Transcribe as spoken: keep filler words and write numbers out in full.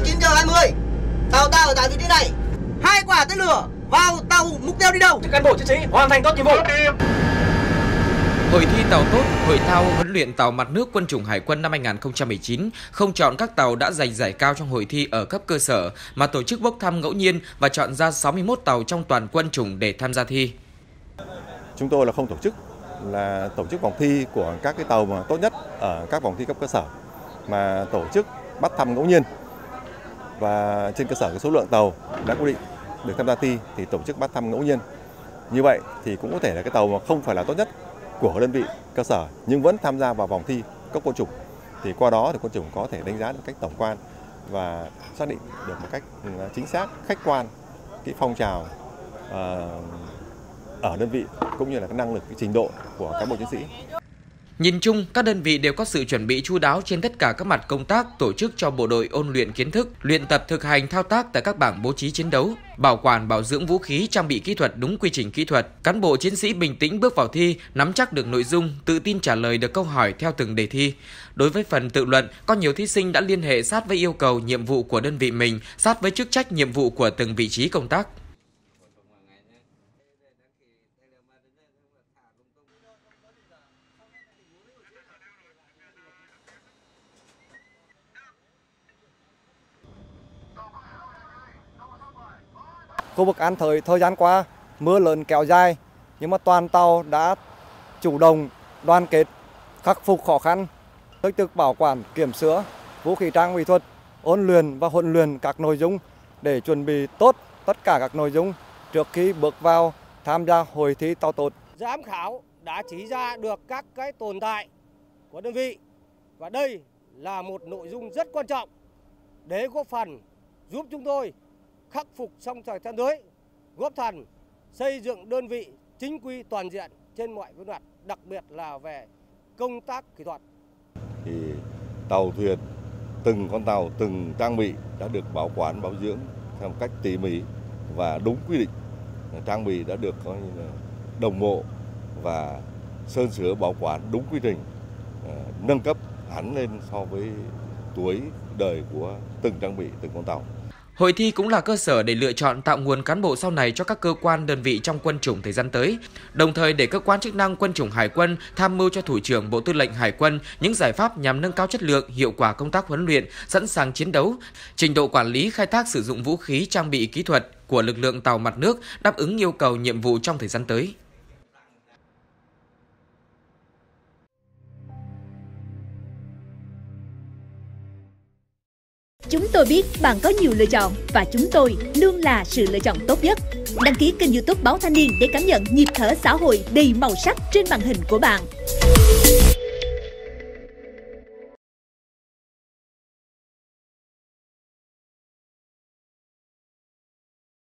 chín giờ hai mươi, tàu ta ở tại vị trí này. Hai quả tên lửa vào tàu, mục tiêu đi đâu? Cán bộ chiến sĩ hoàn thành tốt nhiệm vụ. Hội thi tàu tốt, hội thao huấn luyện tàu mặt nước Quân chủng Hải quân năm hai nghìn không trăm mười chín không chọn các tàu đã giành giải cao trong hội thi ở cấp cơ sở mà tổ chức bốc thăm ngẫu nhiên và chọn ra sáu mươi mốt tàu trong toàn quân chủng để tham gia thi. Chúng tôi là không tổ chức là tổ chức vòng thi của các cái tàu mà tốt nhất ở các vòng thi cấp cơ sở, mà tổ chức bắt thăm ngẫu nhiên, và trên cơ sở cái số lượng tàu đã quy định được tham gia thi thì tổ chức bắt thăm ngẫu nhiên. Như vậy thì cũng có thể là cái tàu mà không phải là tốt nhất của đơn vị cơ sở nhưng vẫn tham gia vào vòng thi cấp quân chủng, thì qua đó thì quân chủng có thể đánh giá được cách tổng quan và xác định được một cách chính xác, khách quan cái phong trào uh, ở đơn vị cũng như là cái năng lực, cái trình độ của cán bộ chiến sĩ. Nhìn chung, các đơn vị đều có sự chuẩn bị chu đáo trên tất cả các mặt công tác, tổ chức cho bộ đội ôn luyện kiến thức, luyện tập thực hành thao tác tại các bảng bố trí chiến đấu, bảo quản bảo dưỡng vũ khí, trang bị kỹ thuật đúng quy trình kỹ thuật. Cán bộ chiến sĩ bình tĩnh bước vào thi, nắm chắc được nội dung, tự tin trả lời được câu hỏi theo từng đề thi. Đối với phần tự luận, có nhiều thí sinh đã liên hệ sát với yêu cầu nhiệm vụ của đơn vị mình, sát với chức trách nhiệm vụ của từng vị trí công tác. Khu vực An Thới thời gian qua mưa lớn kéo dài nhưng mà toàn tàu đã chủ động đoàn kết khắc phục khó khăn, tích cực bảo quản kiểm sửa vũ khí trang bị thuật, ôn luyện và huấn luyện các nội dung để chuẩn bị tốt tất cả các nội dung trước khi bước vào tham gia hội thi tàu tốt. Giám khảo đã chỉ ra được các cái tồn tại của đơn vị và đây là một nội dung rất quan trọng để góp phần giúp chúng tôi khắc phục trong thời gian tới, góp phần xây dựng đơn vị chính quy toàn diện trên mọi phương diện, đặc biệt là về công tác kỹ thuật. Thì tàu thuyền, từng con tàu, từng trang bị đã được bảo quản bảo dưỡng theo một cách tỉ mỉ và đúng quy định. Trang bị đã được coi như là đồng bộ và sơn sửa bảo quản đúng quy trình, nâng cấp hẳn lên so với tuổi đời của từng trang bị, từng con tàu. Hội thi cũng là cơ sở để lựa chọn tạo nguồn cán bộ sau này cho các cơ quan đơn vị trong quân chủng thời gian tới, đồng thời để cơ quan chức năng Quân chủng Hải quân tham mưu cho Thủ trưởng Bộ Tư lệnh Hải quân những giải pháp nhằm nâng cao chất lượng, hiệu quả công tác huấn luyện, sẵn sàng chiến đấu, trình độ quản lý khai thác sử dụng vũ khí, trang bị kỹ thuật của lực lượng tàu mặt nước đáp ứng yêu cầu nhiệm vụ trong thời gian tới. Chúng tôi biết bạn có nhiều lựa chọn và chúng tôi luôn là sự lựa chọn tốt nhất. Đăng ký kênh YouTube Báo Thanh niên để cảm nhận nhịp thở xã hội đầy màu sắc trên màn hình của bạn.